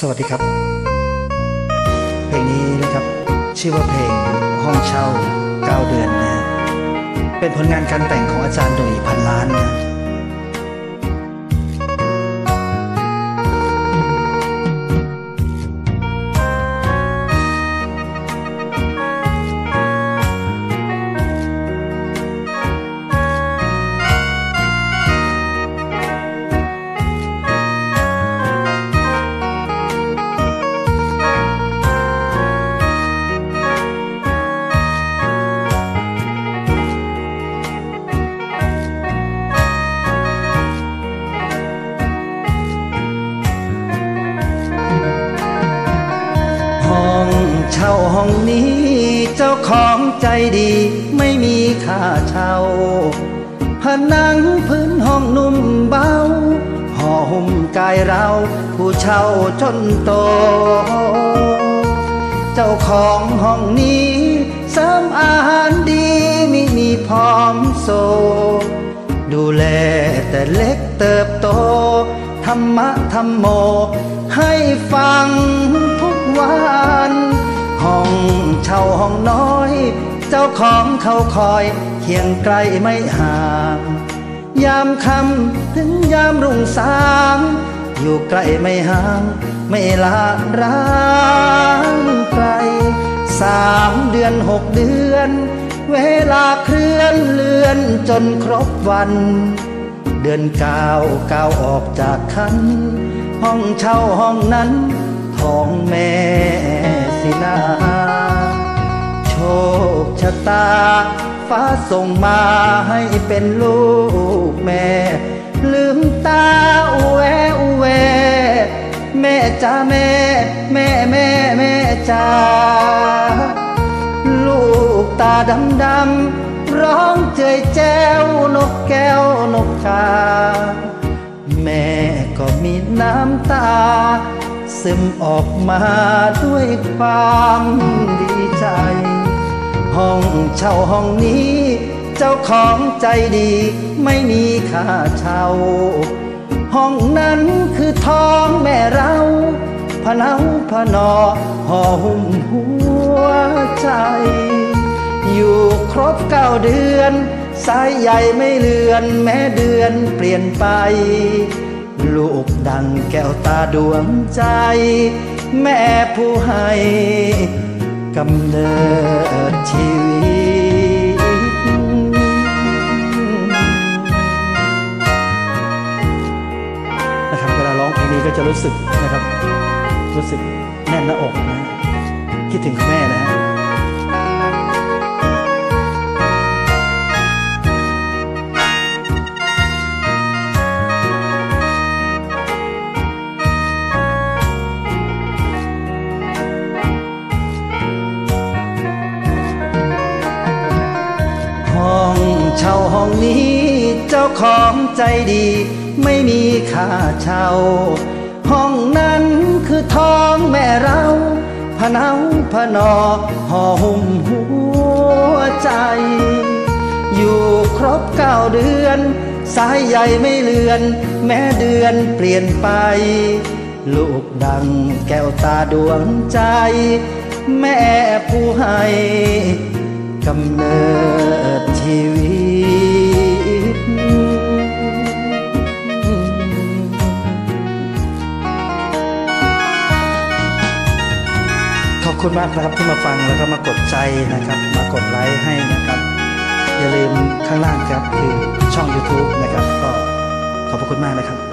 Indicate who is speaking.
Speaker 1: สวัสดีครับเพลงนี้นะครับชื่อว่าเพลงห้องเช่า9 เดือนนะเป็นผลงานการแต่งของอาจารย์หนุ่ยพันล้านนะเช่าห้องนี้เจ้าของใจดีไม่มีค่าเช่าผนังพื้นห้องนุ่มเบาห่อหุ้มกายเราผู้เช่าจนโตเจ้าของห้องนี้เสริมอาหารดีไม่มีพร้อมโซดูแลแต่เล็กเติบโตธรรมะธรรมโมให้ฟังทุกวันห้องเช่าห้องน้อยเจ้าของเขาคอยเคียงไกลไม่ห่างยามค่ำถึงยามรุ่งสางอยู่ใกล้ไม่ห่างไม่ละร้างไกล3 เดือน6 เดือนเวลาเคลื่อนเลือนจนครบวันเดือน9ก้าวออกจากคันห้องเช่าห้องนั้นท้องแม่สินาโชคชะตาฟ้าส่งมาให้เป็นลูกแม่ลืมตาอุแวอุแวแม่จ้าแม่แม่แม่แม่จ้าลูกตาดำดำร้องเจยแจ้วนกแก้วนกกาแม่ก็มีน้ำตาซึมออกมาด้วยความดีใจห้องเช่าห้องนี้เจ้าของใจดีไม่มีค่าเช่าห้องนั้นคือท้องแม่เราพะเนาพะนอห่อหุ้มหัวใจอยู่ครบ9 เดือนสายใหญ่ไม่เลือนแม้เดือนเปลี่ยนไปลูกดังแก้วตาดวงใจแม่ผู้ให้กำเนิดชีวิตนะครับเวลาร้องเพลงนี้ก็จะรู้สึกนะครับรู้สึกแน่นหน้าอกนะคิดถึงแม่นะฮะห้องเช่าห้องนี้เจ้าของใจดีไม่มีค่าเช่าห้องนั้นคือท้องแม่เราพะเนาพะนอห่อหุ้มหัวใจอยู่ครบ9 เดือนสายใหญ่ไม่เลือนแม้เดือนเปลี่ยนไปลูกดังแก้วตาดวงใจแม่ผู้ให้กำเนิดชีวิตขอบคุณมากนะครับที่มาฟังแล้วก็มากดใจนะครับมากดไลค์ให้นะครับอย่าลืมข้างล่างครับคือช่อง YouTube นะครับก็ขอบคุณมากนะครับ